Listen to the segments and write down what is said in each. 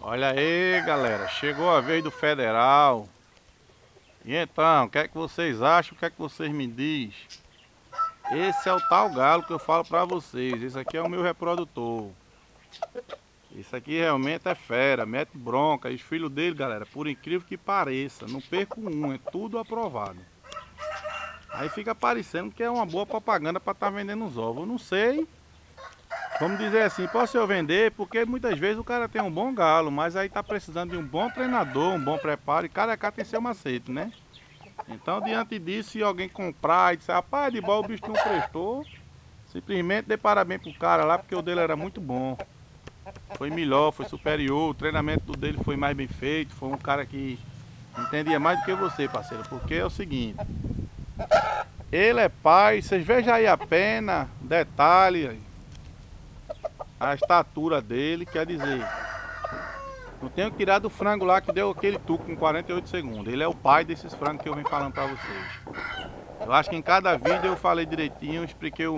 Olha aí, galera, chegou a vez do Federal. E então, o que é que vocês acham? O que é que vocês me diz? Esse é o tal galo que eu falo pra vocês. Esse aqui é o meu reprodutor. Esse aqui realmente é fera, mete bronca. E os filhos dele, galera, por incrível que pareça, não perco um, é tudo aprovado. Aí fica parecendo que é uma boa propaganda para estar vendendo os ovos. Eu não sei. Vamos dizer assim, posso eu vender, porque muitas vezes o cara tem um bom galo, mas aí tá precisando de um bom treinador, um bom preparo, e cada cá tem seu macete, né? Então, diante disso, se alguém comprar e disser, rapaz, de bola o bicho não prestou, simplesmente dê parabéns pro cara lá, porque o dele era muito bom. Foi melhor, foi superior, o treinamento dele foi mais bem feito, foi um cara que entendia mais do que você, parceiro, porque é o seguinte, ele é pai, vocês vejam aí a pena, detalhe, a estatura dele, quer dizer, não tenho que tirar do frango lá que deu aquele tuco com 48 segundos. Ele é o pai desses frangos que eu venho falando pra vocês. Eu acho que em cada vídeo eu falei direitinho, expliquei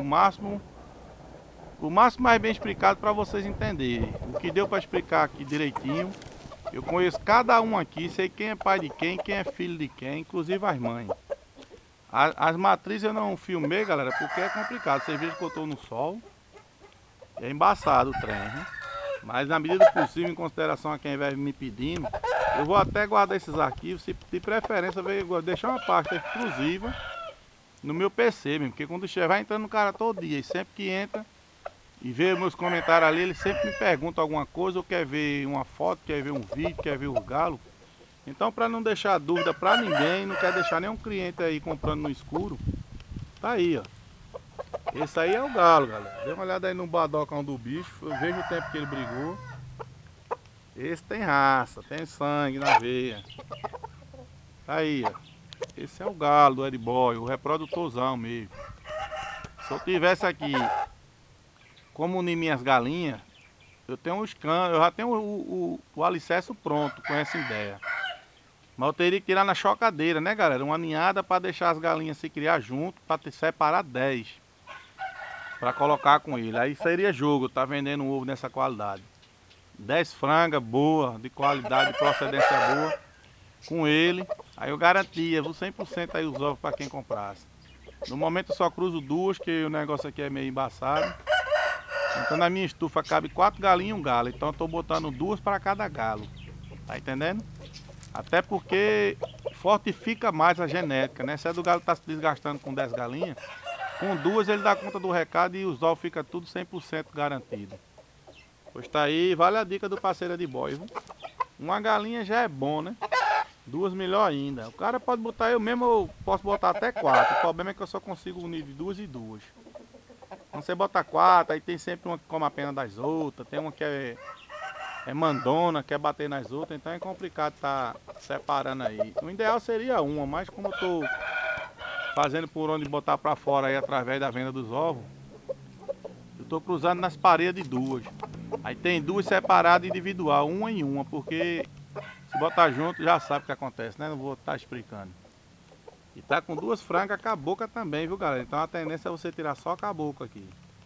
o máximo mais bem explicado para vocês entenderem. O que deu para explicar aqui direitinho. Eu conheço cada um aqui, sei quem é pai de quem é filho de quem, inclusive as mães. As matrizes eu não filmei, galera, porque é complicado. Vocês viram que eu tô no sol. É embaçado o trem, né? Mas na medida do possível, em consideração a quem vai me pedindo, eu vou até guardar esses arquivos, se de preferência deixar uma pasta exclusiva no meu PC mesmo, porque quando vai entrando no cara todo dia, e sempre que entra e vê meus comentários ali, ele sempre me pergunta alguma coisa, ou quer ver uma foto, quer ver um vídeo, quer ver o galo. Então, para não deixar dúvida para ninguém, não quer deixar nenhum cliente aí comprando no escuro, tá aí, ó. Esse aí é o galo, galera. Dê uma olhada aí no badocão do bicho, eu vejo o tempo que ele brigou. Esse tem raça, tem sangue na veia. Tá aí, ó. Esse é o galo do Ediboy, o reprodutorzão mesmo. Se eu tivesse aqui como unir minhas galinhas, eu tenho os canos, eu já tenho o alicerce pronto com essa ideia. Mas eu teria que tirar na chocadeira, né, galera? Uma ninhada para deixar as galinhas se criar junto, para separar 10 para colocar com ele. Aí seria jogo, tá vendendo um ovo nessa qualidade. 10 frangas boa, de qualidade, de procedência boa, com ele. Aí eu garantia, 100% aí os ovos para quem comprasse. No momento eu só cruzo duas, que o negócio aqui é meio embaçado. Então na minha estufa cabe 4 galinhas e um galo. Então eu tô botando duas para cada galo. Tá entendendo? Até porque fortifica mais a genética, né? Se é do galo tá se desgastando com 10 galinhas, com duas ele dá conta do recado e os ovos fica tudo 100% garantido. Pois tá aí, vale a dica do parceiro de boy, viu? Uma galinha já é bom, né? Duas melhor ainda. O cara pode botar, eu mesmo eu posso botar até 4. O problema é que eu só consigo unir de duas e duas. Quando você bota 4, aí tem sempre uma que come a pena das outras, tem uma que é mandona, quer bater nas outras, então é complicado estar separando aí. O ideal seria uma, mas como eu tô fazendo por onde botar para fora aí através da venda dos ovos, eu tô cruzando nas paredes de duas. Aí tem duas separadas individual, uma em uma, porque se botar junto já sabe o que acontece, né? Não vou estar explicando. E tá com duas frangas com a boca também, viu, galera? Então a tendência é você tirar só com a boca aqui.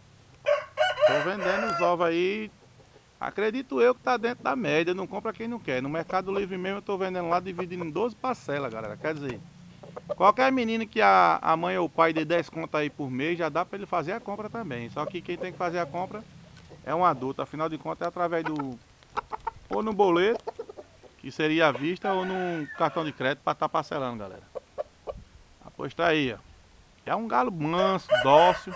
Tô vendendo os ovos aí, acredito eu que tá dentro da média, não compra quem não quer. No Mercado Livre mesmo eu tô vendendo lá, dividindo em 12 parcelas, galera. Quer dizer, qualquer menino que a mãe ou o pai dê 10 contas aí por mês, já dá pra ele fazer a compra também. Só que quem tem que fazer a compra é um adulto, afinal de contas é através do... ou no boleto, que seria à vista, ou num cartão de crédito pra estar parcelando, galera. Pois tá aí, ó. É um galo manso, dócil.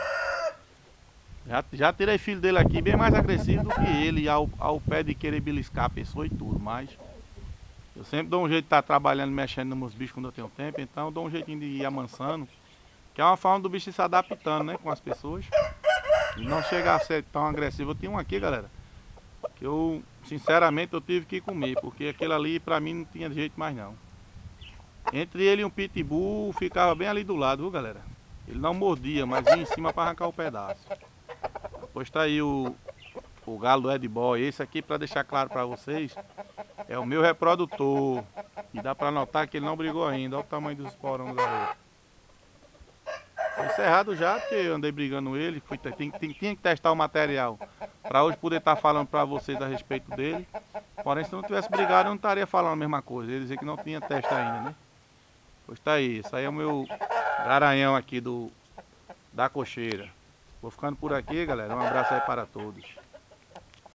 Já tirei filho dele aqui bem mais agressivo do que ele, ao pé de querer beliscar a pessoa e tudo, mas eu sempre dou um jeito de estar trabalhando, mexendo nos bichos quando eu tenho tempo, então eu dou um jeitinho de ir amansando, que é uma forma do bicho se adaptando, né, com as pessoas, e não chegar a ser tão agressivo. Eu tinha um aqui, galera, que eu, sinceramente, eu tive que comer, porque aquele ali pra mim não tinha jeito mais não. Entre ele e um pitbull ficava bem ali do lado, viu, galera? Ele não mordia, mas ia em cima para arrancar o pedaço. Pois tá aí o galo do Ediboy. Esse aqui, para deixar claro para vocês, é o meu reprodutor. E dá para notar que ele não brigou ainda. Olha o tamanho dos esporão do garoto. Foi encerrado já, porque eu andei brigando ele. Tinha que testar o material Para hoje poder estar falando para vocês a respeito dele. Porém, se não tivesse brigado, eu não estaria falando a mesma coisa. Ele dizia que não tinha testa ainda, né? Pois tá aí, isso aí é o meu garanhão aqui da cocheira. Vou ficando por aqui, galera. Um abraço aí para todos.